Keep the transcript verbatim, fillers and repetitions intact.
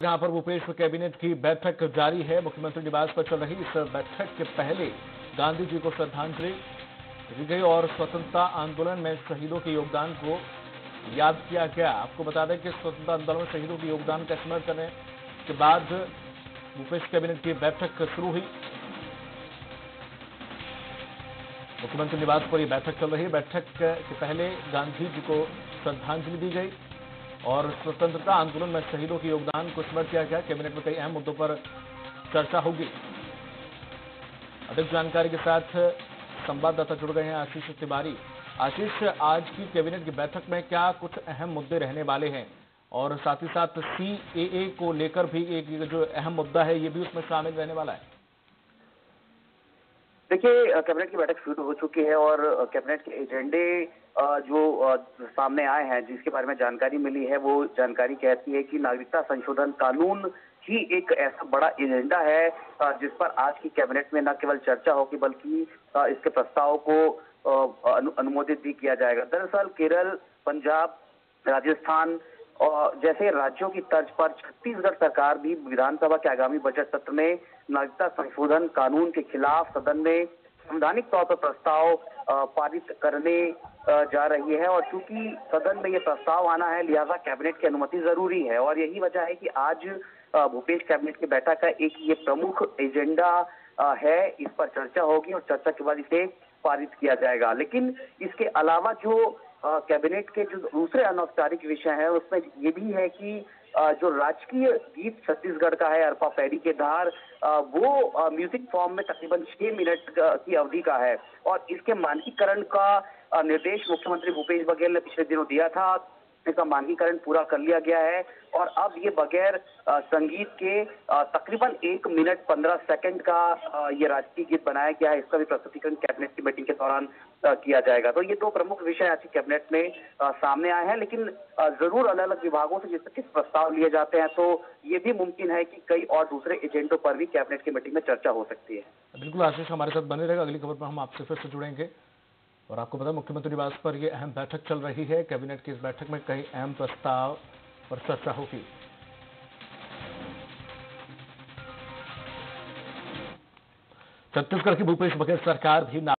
जहां पर भूपेश कैबिनेट की बैठक जारी है। मुख्यमंत्री निवास पर चल रही इस बैठक के पहले गांधी जी को श्रद्धांजलि दी गई और स्वतंत्रता आंदोलन में शहीदों के योगदान को याद किया गया। आपको बता दें कि स्वतंत्रता आंदोलन में शहीदों के योगदान का स्मरण करने के बाद भूपेश कैबिनेट की बैठक शुरू हुई। मुख्यमंत्री निवास पर यह बैठक चल रही है। बैठक के पहले गांधी जी को श्रद्धांजलि दी गई और स्वतंत्रता आंदोलन में शहीदों के योगदान को स्मरण किया गया। कैबिनेट में कई अहम मुद्दों पर चर्चा होगी। अधिक जानकारी के साथ संवाददाता जुड़ गए हैं आशीष तिवारी। आशीष, आज की कैबिनेट की बैठक में क्या कुछ अहम मुद्दे रहने वाले हैं और साथ ही साथ सीएए को लेकर भी एक जो अहम मुद्दा है ये भी उसमें शामिल रहने वाला है? देखिए, कैबिनेट की बैठक शुरू हो चुकी है और कैबिनेट के एजेंडे जो सामने आए हैं, जिसके बारे में जानकारी मिली है, वो जानकारी कहती है कि नागरिकता संशोधन कानून ही एक ऐसा बड़ा एजेंडा है जिस पर आज की कैबिनेट में न केवल चर्चा होगी बल्कि इसके प्रस्ताव को अनुमोदित भी किया जाएगा। दरअसल केरल, पंजाब, राजस्थान और जैसे राज्यों की तर्ज पर छत्तीसगढ़ सरकार भी विधानसभा के आगामी बजट सत्र में नागरिकता संशोधन कानून के खिलाफ सदन में संवैधानिक तौर पर प्रस्ताव पारित करने जा रही है और चूंकि सदन में ये प्रस्ताव आना है, लिहाजा कैबिनेट की अनुमति जरूरी है और यही वजह है कि आज भूपेश कैबिनेट की बैठक का एक ये प्रमुख एजेंडा है। इस पर चर्चा होगी और चर्चा के बाद इसे पारित किया जाएगा। लेकिन इसके अलावा जो कैबिनेट के जो दूसरे अनौपचारिक विषय हैं उसमें ये भी है कि जो राजकीय गीत छत्तीसगढ़ का है, अरपा पैरी के धार, वो म्यूजिक फॉर्म में तकरीबन छह मिनट की अवधि का है और इसके मानकीकरण का निर्देश मुख्यमंत्री भूपेश बघेल ने पिछले दिनों दिया था। इसका मानकीकरण पूरा कर लिया गया है और अब ये बगैर संगीत के तकरीबन एक मिनट पंद्रह सेकंड का ये राजकीय गीत बनाया गया है। इसका भी प्रस्तुतिकरण कैबिनेट की मीटिंग के दौरान किया जाएगा। तो ये दो प्रमुख विषय आज की कैबिनेट में सामने आए हैं, लेकिन जरूर अलग अलग विभागों से जिस किस प्रस्ताव लिए जाते हैं तो ये भी मुमकिन है कि कई और दूसरे एजेंडों पर भी कैबिनेट की मीटिंग में चर्चा हो सकती है। बिल्कुल आशीष, हमारे साथ बने रहेगा। अगली खबर पर हम आपसे फिर से जुड़ेंगे और आपको पता, मुख्यमंत्री निवास पर यह अहम बैठक चल रही है। कैबिनेट की इस बैठक में कई अहम प्रस्ताव पर चर्चा होगी। छत्तीसगढ़ की भूपेश बघेल सरकार भी